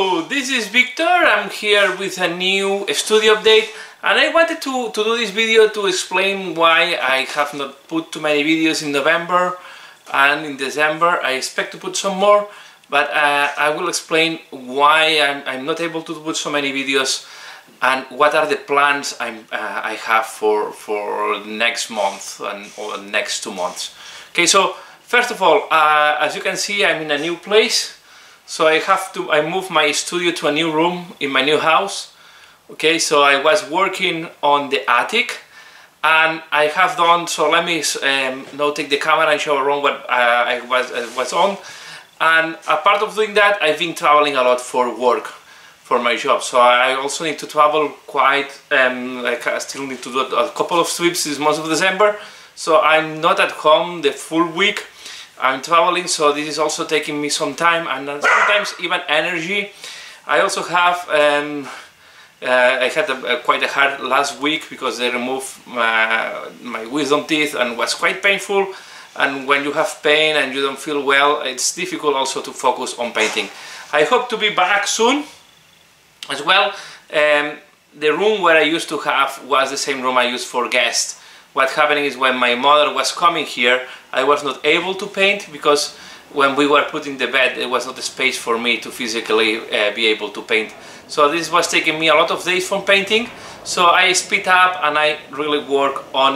Hello, this is Victor. I'm here with a new studio update, and I wanted to do this video to explain why I have not put too many videos in November and in December. I expect to put some more, but I will explain why I'm not able to put so many videos and what are the plans I have for next month or next 2 months. Okay, so first of all, as you can see, I'm in a new place. So I moved my studio to a new room in my new house. Okay, so I was working on the attic, and I have done, so let me now take the camera and show around what I was on. And a part of doing that, I've been traveling a lot for work, for my job. So I also need to travel quite, like I still need to do a couple of trips this month of December. So I'm not at home the full week. I'm traveling, so this is also taking me some time and sometimes even energy. I also have I had quite a hard last week because they removed my wisdom teeth and was quite painful. And when you have pain and you don't feel well, it's difficult also to focus on painting. I hope to be back soon as well. The room where I used to have was the same room I used for guests. What happened is when my mother was coming here, I was not able to paint because when we were putting the bed, there was not a space for me to physically be able to paint. So this was taking me a lot of days from painting. So I speed up and I really work on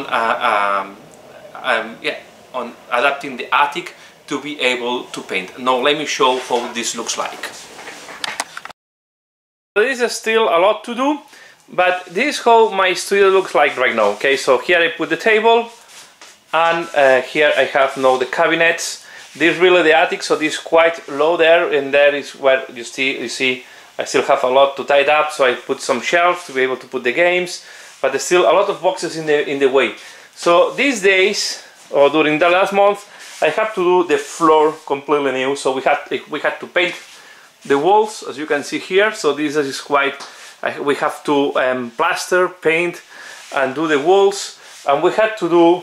on adapting the attic to be able to paint. Now let me show how this looks like. So this is still a lot to do. But this is how my studio looks like right now. Okay, so here I put the table, and here I have now the cabinets. This is really the attic, so this is quite low there, and there is where you see I still have a lot to tidy up. So I put some shelves to be able to put the games, but there's still a lot of boxes in the way. So these days, or during the last month, I have to do the floor completely new. So we had to paint the walls, as you can see here. So this is quite. We have to plaster, paint, and do the walls, and we had to do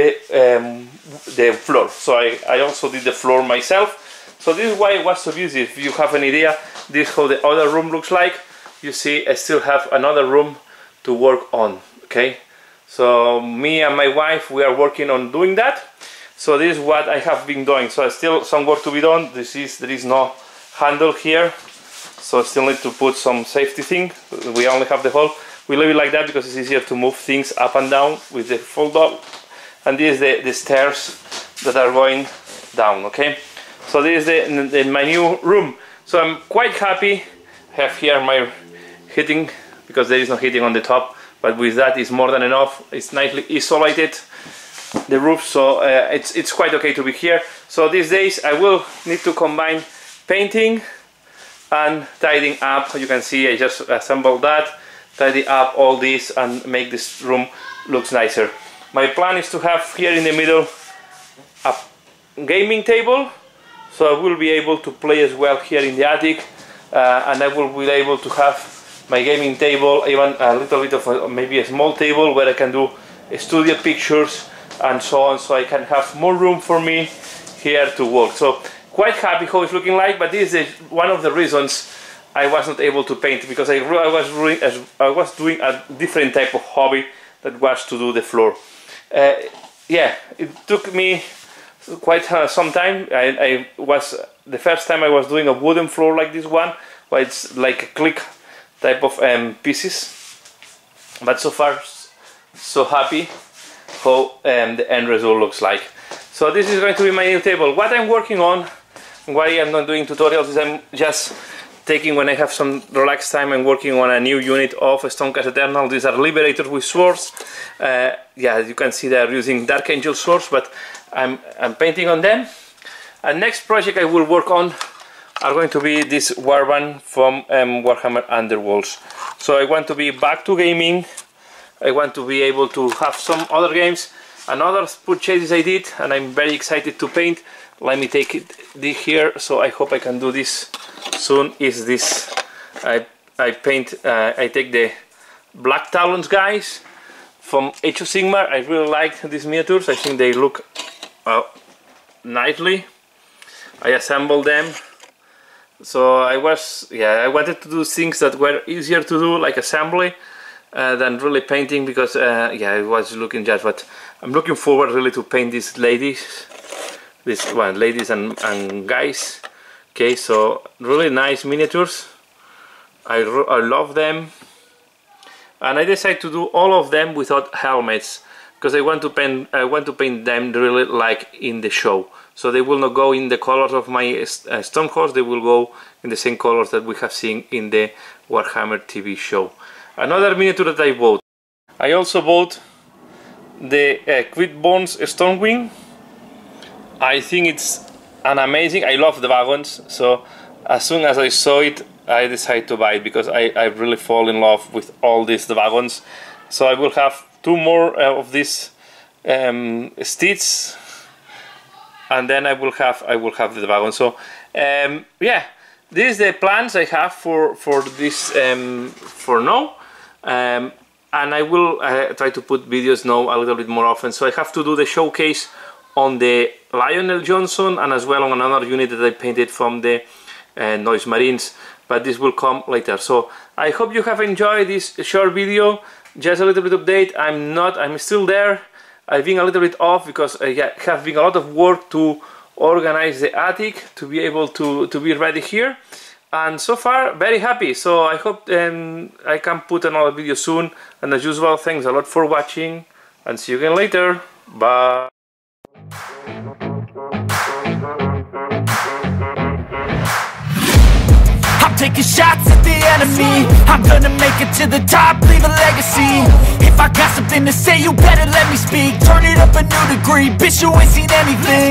the floor. So I also did the floor myself. So this is why it was so busy. If you have an idea, this is how the other room looks like. You see, I still have another room to work on. Okay, so me and my wife, we are working on doing that. So this is what I have been doing. So still some work to be done. There is no handle here. So I still need to put some safety thing. We only have the hole. We leave it like that because it's easier to move things up and down with the fold up. And this is the stairs that are going down, okay? So this is my new room. So I'm quite happy. I have here my heating because there is no heating on the top. But with that it's more than enough. It's nicely isolated, the roof, so it's quite okay to be here. So these days I will need to combine painting and tidying up. You can see I just assembled that, tidy up all this and make this room looks nicer. My plan is to have here in the middle a gaming table, so I will be able to play as well here in the attic, and I will be able to have my gaming table, even a little bit of maybe a small table where I can do studio pictures and so on, so I can have more room for me here to work. So quite happy how it's looking like, but this is one of the reasons I was not able to paint, because I was doing a different type of hobby that was to do the floor. Yeah, it took me quite some time. The first time I was doing a wooden floor like this one, where it's like a click type of pieces. But so far, so happy how the end result looks like. So this is going to be my new table. What I'm working on, why I'm not doing tutorials, is I'm just taking, when I have some relaxed time, I'm working on a new unit of Stonecast Eternal. These are Liberators with swords. Yeah, you can see they're using Dark Angel swords, but I'm painting on them. And next project I will work on are going to be this warband from Warhammer Underworlds. So I want to be back to gaming. I want to be able to have some other games and other purchases I did, and I'm very excited to paint. Let me take it here, so I hope I can do this soon. Is this I take the Black Talons guys from Age of Sigmar. I really like these miniatures. I think they look nicely. I assembled them So I wanted to do things that were easier to do, like assembly, than really painting, because I was looking just what I'm looking forward really to paint these ladies, ladies and guys. Okay, so really nice miniatures. I love them, and I decided to do all of them without helmets, because I want to paint them really like in the show. So they will not go in the colors of my Stonehorse, they will go in the same colors that we have seen in the Warhammer TV show. Another miniature that I bought. I also bought the Quickbones Stormwing. I think it's an amazing, I love the wagons, so as soon as I saw it, I decided to buy it, because I really fall in love with all these wagons. So I will have 2 more of these Steeds, and then I will have the wagon. So yeah, these are the plans I have for this for now, and I will try to put videos now a little bit more often. So I have to do the showcase on the Lionel Johnson, and as well on another unit that I painted from the Noise Marines, but this will come later. So I hope you have enjoyed this short video, just a little bit update. I'm still there. I've been a little bit off because I have been a lot of work to organize the attic to be able to be ready here, and so far very happy. So I hope I can put another video soon, and as usual, thanks a lot for watching, and see you again later. Bye. Taking shots at the enemy, I'm gonna make it to the top, leave a legacy. If I got something to say, you better let me speak. Turn it up a new degree, bitch, you ain't seen anything.